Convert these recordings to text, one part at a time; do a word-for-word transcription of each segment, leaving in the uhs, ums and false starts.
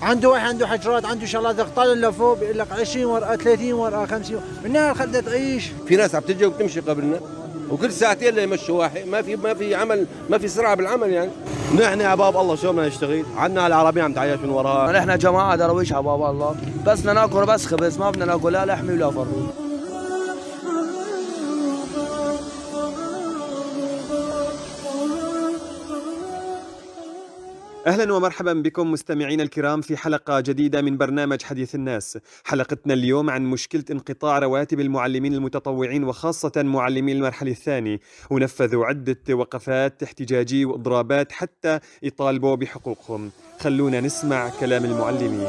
عنده واحد عنده حجرات، عنده شغلات، طالع لفوق بيقول لك عشرين ورقه ثلاثين ورقه خمسين، بالنهايه خلتها تعيش. في ناس عم تجي وبتمشي قبلنا وكل ساعتين ليمشوا واحد، ما في ما في عمل، ما في سرعه بالعمل يعني. نحن يا باب الله شو بدنا نشتغل؟ عندنا العربيه عم تعيش من وراها. نحن جماعه درويش يا باب الله، بس بدنا ناكل بس خبز، ما بدنا ناكل لا لحمه ولا فروج. أهلا ومرحبا بكم مستمعينا الكرام في حلقة جديدة من برنامج حديث الناس. حلقتنا اليوم عن مشكلة انقطاع رواتب المعلمين المتطوعين وخاصة معلمي المرحلة الثانية، ونفذوا عدة وقفات احتجاجية وإضرابات حتى يطالبوا بحقوقهم. خلونا نسمع كلام المعلمين.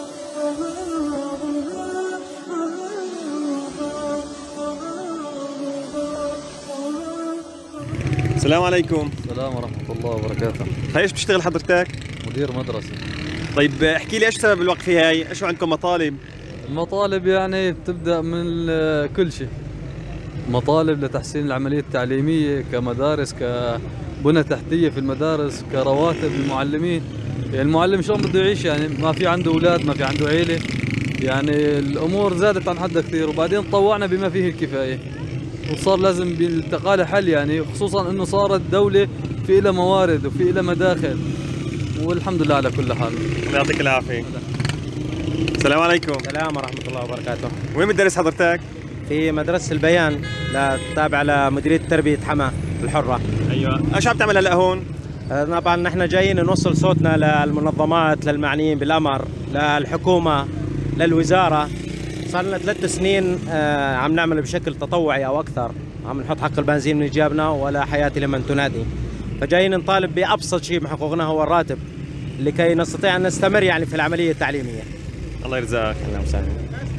السلام عليكم. السلام ورحمة الله وبركاته. ايش بتشتغل حضرتك؟ مدير مدرسة. طيب احكي لي ايش سبب الوقفة هاي؟ ايش عندكم مطالب؟ المطالب يعني بتبدأ من كل شيء. مطالب لتحسين العملية التعليمية كمدارس، كبنى تحتية في المدارس، كرواتب المعلمين. يعني المعلم شلون بده يعيش؟ يعني ما في عنده أولاد، ما في عنده عيلة. يعني الأمور زادت عن حدها كثير، وبعدين طوعنا بما فيه الكفاية. وصار لازم بالتقى له حل، يعني خصوصا انه صارت دولة في لها موارد وفي لها مداخل، والحمد لله على كل حال. الله يعطيك العافية. السلام عليكم. السلام ورحمة الله وبركاته. وين بتدرس حضرتك؟ في مدرسة البيان، لا تابعة لمديرية تربية حما الحرة. ايوه، ايش عم تعمل هلا هون؟ طبعا نحن جايين نوصل صوتنا للمنظمات، للمعنيين بالأمر، للحكومة، للوزارة. صار لنا ثلاث سنين عم نعمل بشكل تطوعي او اكثر، عم نحط حق البنزين من جيبنا ولا حياة لمن تنادي. فجايين نطالب بابسط شيء من حقوقنا هو الراتب، لكي نستطيع ان نستمر يعني في العملية التعليمية. الله يرزقك. اهلا وسهلا.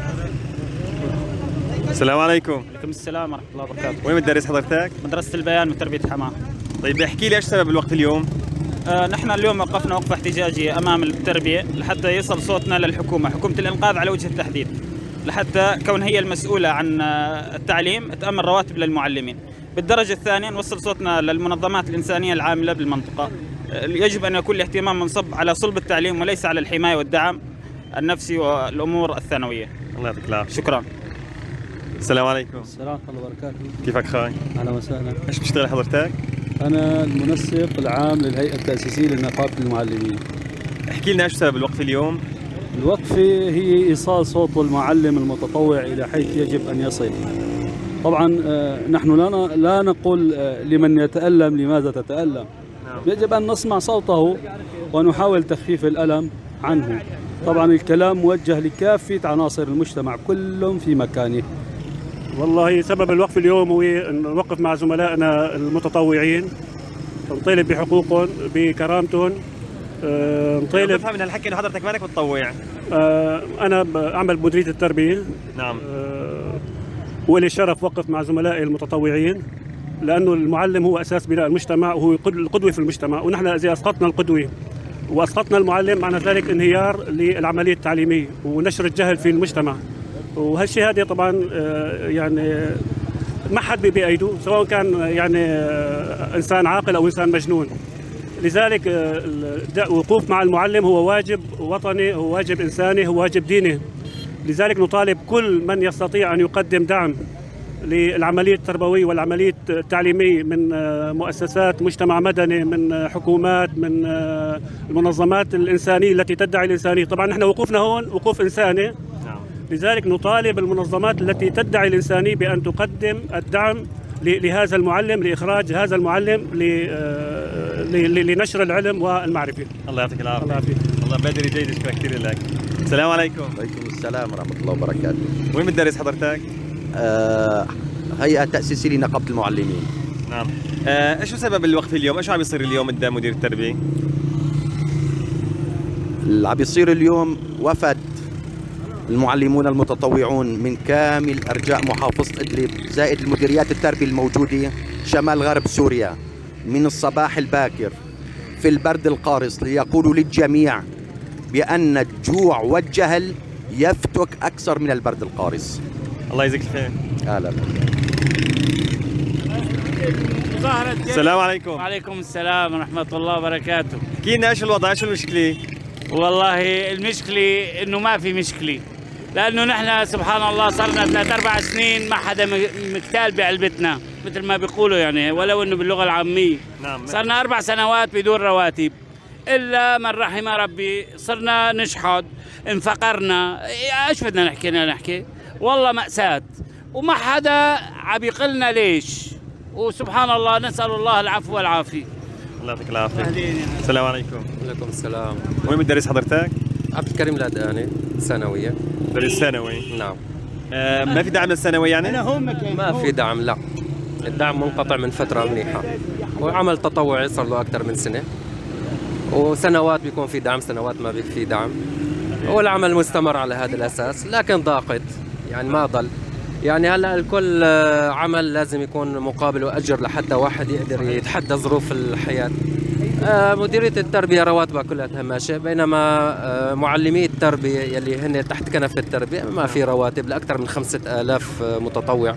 السلام عليكم. وعليكم السلام ورحمة الله وبركاته. وين بتدرس حضرتك؟ مدرسة البيان من تربية حماه. طيب احكي لي ايش سبب الوقت اليوم؟ آه نحن اليوم وقفنا وقفة احتجاجية امام التربية لحتى يصل صوتنا للحكومة، حكومة الانقاذ على وجه التحديد، لحتى كون هي المسؤولة عن التعليم تأمن رواتب للمعلمين. بالدرجة الثانية نوصل صوتنا للمنظمات الإنسانية العاملة بالمنطقة. يجب أن يكون الاهتمام منصب على صلب التعليم وليس على الحماية والدعم النفسي والأمور الثانوية. الله يعطيك العافية. شكرا. السلام عليكم. السلام ورحمة الله وبركاته. كيفك خاي؟ أهلا وسهلا. ايش بتشتغل حضرتك؟ أنا المنسق العام للهيئة التأسيسية لنقابة المعلمين. احكي لنا ايش سبب الوقفة اليوم؟ الوقفة هي إيصال صوت المعلم المتطوع إلى حيث يجب أن يصل. طبعا نحن لا لا نقول لمن يتألم لماذا تتألم. يجب أن نسمع صوته ونحاول تخفيف الألم عنه. طبعا الكلام موجه لكافة عناصر المجتمع كلهم في مكانه. والله سبب الوقف اليوم هو أن نوقف مع زملائنا المتطوعين، نطالب بحقوقهم بكرامتهم. أه نطالب بفهم من الحكي انه حضرتك مالك متطوع. أه انا اعمل بمديريه التربيه. نعم. أه ولي الشرف وقف مع زملائي المتطوعين، لانه المعلم هو اساس بناء المجتمع وهو القدوه في المجتمع، ونحن اذا اسقطنا القدوه واسقطنا المعلم معنى ذلك انهيار للعمليه التعليميه ونشر الجهل في المجتمع. وهالشيء هذا طبعا أه يعني ما حد بايده، سواء كان يعني انسان عاقل او انسان مجنون. لذلك الوقوف مع المعلم هو واجب وطني، هو واجب إنساني، هو واجب ديني. لذلك نطالب كل من يستطيع أن يقدم دعم للعملية التربوية والعملية التعليمية من مؤسسات مجتمع مدني، من حكومات، من المنظمات الإنسانية التي تدعي الإنسانية. طبعا نحن وقوفنا هون وقوف إنساني، لذلك نطالب المنظمات التي تدعي الإنسانية بأن تقدم الدعم لهذا المعلم، لإخراج هذا المعلم لنشر العلم والمعرفة. الله يعطيك العافية. الله يعافيك. الله بدري جيد، شكرا كثير لك. السلام عليكم. وعليكم السلام ورحمة الله وبركاته. وين بتدرس حضرتك؟ آه هيئة تأسيسية لنقابة المعلمين. نعم. آه ايش سبب الوقفة اليوم؟ ايش عم يصير اليوم قدام مدير التربية؟ اللي عم يصير اليوم وفد المعلمون المتطوعون من كامل أرجاء محافظة إدلب زائد المديريات التربية الموجودة شمال غرب سوريا من الصباح الباكر في البرد القارس ليقولوا للجميع بأن الجوع والجهل يفتك أكثر من البرد القارس. الله يجزيك الخير. أهلا. السلام عليكم. وعليكم السلام ورحمة الله وبركاته. احكي لنا ايش الوضع، ايش المشكلة؟ والله المشكلة إنه ما في مشكلة، لأنه نحن سبحان الله صرنا ثلاث أربع سنين ما حدا مكتال بعلبتنا مثل ما بيقولوا يعني، ولو إنه باللغة العامية. نعم. صرنا أربع سنوات بدون رواتب، إلا من رحم ربي صرنا نشحد، انفقرنا، إيش بدنا نحكي نحكي؟ والله مأساة، وما حدا عم يقلنا ليش، وسبحان الله نسأل الله العفو والعافية. الله يعطيك العافية. السلام عليكم. وعليكم السلام. وين بتدرس حضرتك؟ عبد الكريم العدقاني، ثانوية. درس ثانوي؟ نعم. آه ما في دعم للثانوي يعني؟ ما في دعم، لا. الدعم منقطع من فترة منيحة. وعمل تطوعي صار له أكثر من سنة. وسنوات بيكون في دعم، سنوات ما بيكون في دعم. والعمل مستمر على هذا الأساس، لكن ضاقت يعني ما ضل. يعني هلا الكل عمل لازم يكون مقابل واجر لحتى واحد يقدر يتحدى ظروف الحياه. مديريه التربيه رواتبها كلها ماشيه، بينما معلمي التربيه يلي هن تحت كنف التربيه ما في رواتب لاكثر من خمسة آلاف متطوع.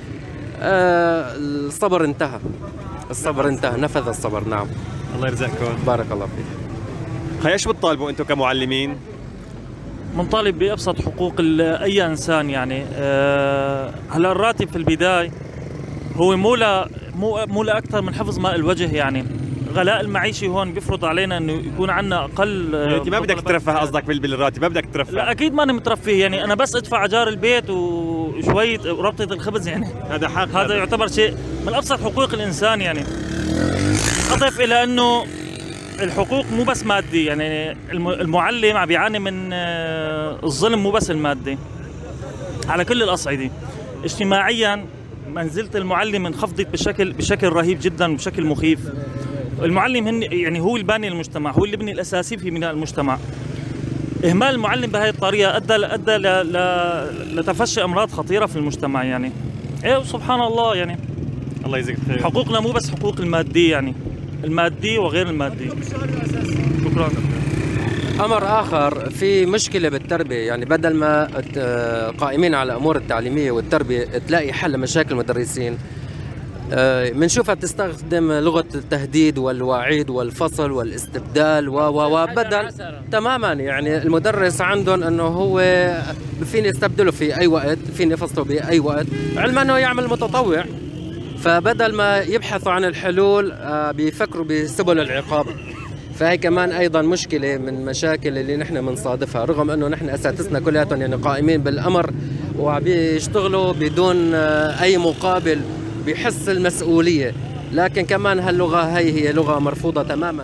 الصبر انتهى، الصبر انتهى، نفذ الصبر. نعم. الله يرزقكم. بارك الله فيك. خي ايش بتطالبوا انتم كمعلمين؟ منطالب بأبسط حقوق أي إنسان يعني. أه هلا الراتب في البداية هو مو لا مو مو لأكثر من حفظ ماء الوجه يعني. غلاء المعيشي هون بيفرض علينا انه يكون عندنا اقل. انت ما بدك ترفه قصدك بالراتب، ما بدك ترفه؟ لا اكيد ماني مترفه يعني، انا بس ادفع اجار البيت وشويه ربطه الخبز يعني. هذا حق، هذا يعتبر شيء من ابسط حقوق الانسان يعني. اضف الى انه الحقوق مو بس مادي يعني، المعلم عم بيعاني من الظلم مو بس المادي على كل الاصعده. اجتماعيا منزله المعلم انخفضت بشكل بشكل رهيب جدا، بشكل مخيف. المعلم هن يعني هو الباني المجتمع، هو الابن الاساسي في بناء المجتمع. اهمال المعلم بهذه الطريقه ادى ادى لتفشي امراض خطيره في المجتمع يعني. ايه سبحان الله يعني. الله يجزيك خير. حقوقنا مو بس حقوق الماديه يعني، المادي وغير المادي. شكرا. امر اخر، في مشكله بالتربيه يعني، بدل ما قائمين على الامور التعليميه والتربيه تلاقي حل لمشاكل المدرسين، بنشوفها بتستخدم لغه التهديد والوعيد والفصل والاستبدال و و وبدل تماما يعني. المدرس عندهم انه هو فيني يستبدله في اي وقت، فيني يفصله باي وقت، علما انه يعمل متطوع. فبدل ما يبحثوا عن الحلول بيفكروا بسبل العقاب. فهي كمان ايضا مشكله من مشاكل اللي نحن بنصادفها، رغم انه نحن اساتذتنا كلياتهم يعني قائمين بالامر وبيشتغلوا بدون اي مقابل، بيحس المسؤوليه، لكن كمان هاللغه هي هي لغه مرفوضه تماما.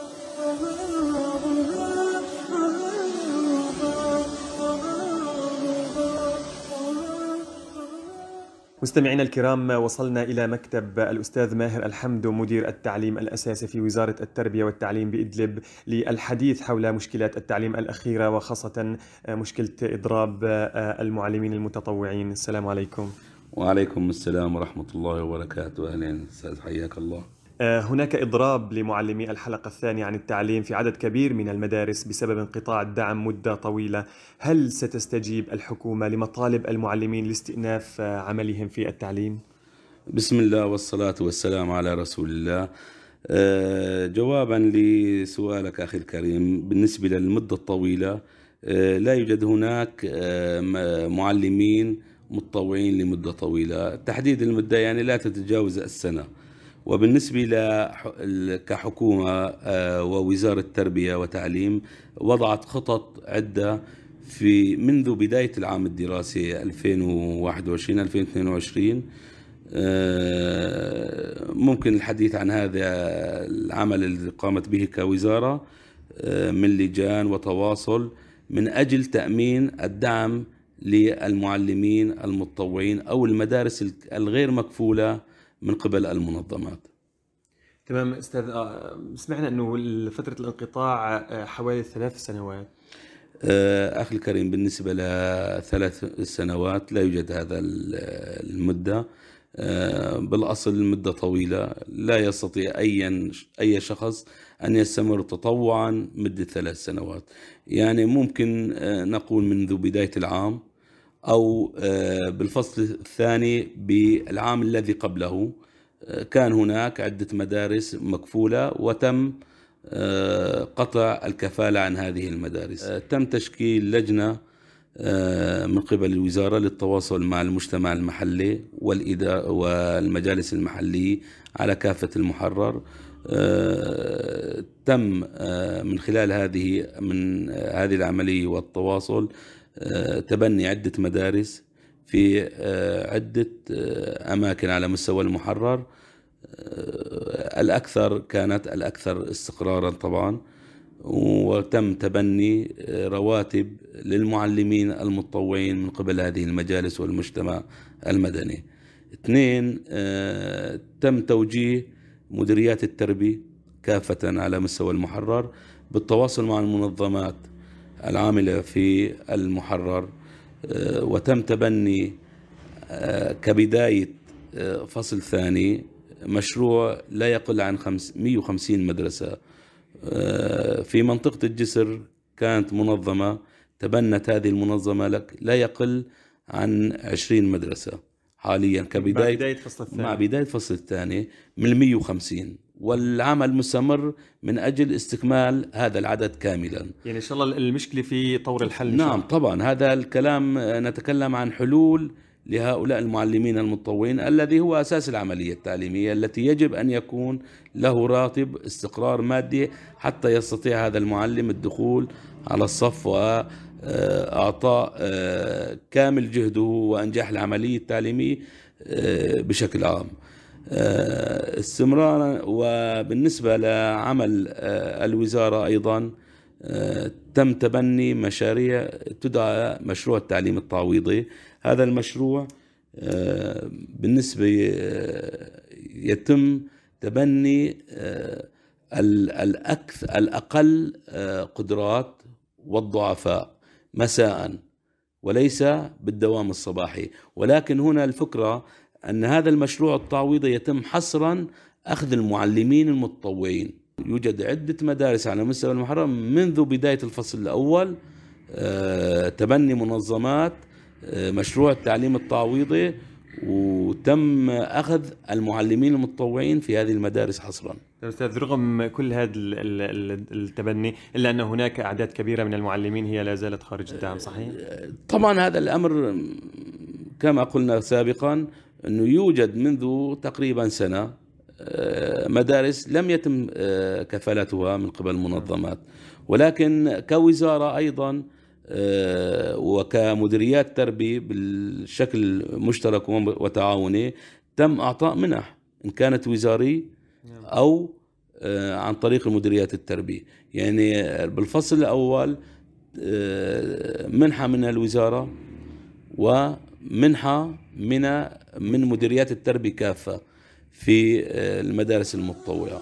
مستمعينا الكرام، وصلنا إلى مكتب الأستاذ ماهر الحمد مدير التعليم الأساسي في وزارة التربية والتعليم بإدلب للحديث حول مشكلات التعليم الأخيرة، وخاصة مشكلة إضراب المعلمين المتطوعين. السلام عليكم. وعليكم السلام ورحمة الله وبركاته. أهلا أستاذ، حياك الله. هناك إضراب لمعلمي الحلقة الثانية عن التعليم في عدد كبير من المدارس بسبب انقطاع الدعم مدة طويلة. هل ستستجيب الحكومة لمطالب المعلمين لاستئناف عملهم في التعليم؟ بسم الله والصلاة والسلام على رسول الله. جوابا لسؤالك أخي الكريم، بالنسبة للمدة الطويلة لا يوجد هناك معلمين متطوعين لمدة طويلة. تحديد المدة يعني لا تتجاوز السنة. وبالنسبة كحكومة ووزارة التربية والتعليم وضعت خطط عدة في منذ بداية العام الدراسي ألفين وواحد وعشرين ألفين واثنين وعشرين. ممكن الحديث عن هذا العمل الذي قامت به كوزارة من لجان وتواصل من أجل تأمين الدعم للمعلمين المتطوعين أو المدارس الغير مكفولة من قبل المنظمات. تمام أستاذ، سمعنا أنه فترة الانقطاع حوالي ثلاث سنوات. أخي الكريم، بالنسبة لثلاث سنوات لا يوجد هذا المدة. بالأصل المدة طويلة، لا يستطيع أي أي شخص أن يستمر تطوعا مدة ثلاث سنوات. يعني ممكن نقول منذ بداية العام أو بالفصل الثاني بالعام الذي قبله كان هناك عدة مدارس مكفولة وتم قطع الكفالة عن هذه المدارس. تم تشكيل لجنة من قبل الوزارة للتواصل مع المجتمع المحلي والمجالس المحلية على كافة المحرر. تم من خلال هذه من هذه العملية والتواصل تبني عدة مدارس في عدة أماكن على مستوى المحرر. الأكثر كانت الأكثر استقرارا طبعا، وتم تبني رواتب للمعلمين المتطوعين من قبل هذه المجالس والمجتمع المدني. اثنين، تم توجيه مديريات التربية كافة على مستوى المحرر بالتواصل مع المنظمات العاملة في المحرر، وتم تبني كبداية فصل ثاني مشروع لا يقل عن مئة وخمسين مدرسة في منطقة الجسر. كانت منظمة تبنت هذه المنظمة لك لا يقل عن عشرين مدرسة حاليا كبداية مع بداية فصل الثاني مع بداية فصل الثاني من مئة وخمسين، والعمل مستمر من أجل استكمال هذا العدد كاملا. يعني إن شاء الله المشكلة في طور الحل. نعم الله. طبعا هذا الكلام نتكلم عن حلول لهؤلاء المعلمين المتطوعين الذي هو أساس العملية التعليمية التي يجب أن يكون له راتب استقرار مادي حتى يستطيع هذا المعلم الدخول على الصف وأعطاء كامل جهده وأنجاح العملية التعليمية بشكل عام. استمرارا، وبالنسبة لعمل الوزارة أيضا تم تبني مشاريع تدعى مشروع التعليم التعويضي. هذا المشروع بالنسبة يتم تبني الأكثر الأقل قدرات والضعفاء مساء وليس بالدوام الصباحي، ولكن هنا الفكرة أن هذا المشروع التعويضي يتم حصرا أخذ المعلمين المتطوعين. يوجد عدة مدارس على مستوى المحرر منذ بداية الفصل الأول تبني منظمات مشروع التعليم التعويضي، وتم أخذ المعلمين المتطوعين في هذه المدارس حصرا. أستاذ، رغم كل هذا التبني إلا أن هناك أعداد كبيرة من المعلمين هي لا زالت خارج الدعم، صحيح؟ طبعا هذا الأمر كما قلنا سابقا أنه يوجد منذ تقريبا سنة مدارس لم يتم كفالتها من قبل المنظمات، ولكن كوزارة أيضا وكمديريات تربية بالشكل مشترك وتعاوني تم إعطاء منح إن كانت وزارية أو عن طريق المديريات التربية. يعني بالفصل الأول منحة من الوزارة ومنحة من من مديريات التربية كافة في المدارس المتطوعة.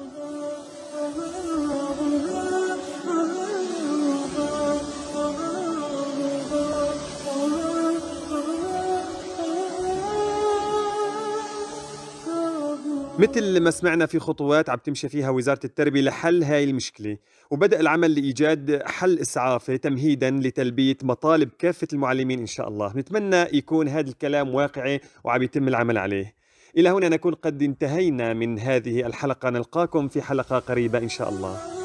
مثل ما سمعنا في خطوات عم تمشي فيها وزارة التربية لحل هاي المشكلة، وبدأ العمل لإيجاد حل إسعافي تمهيدا لتلبية مطالب كافة المعلمين إن شاء الله. نتمنى يكون هذا الكلام واقعي وعم يتم العمل عليه. إلى هنا نكون قد انتهينا من هذه الحلقة، نلقاكم في حلقة قريبة إن شاء الله.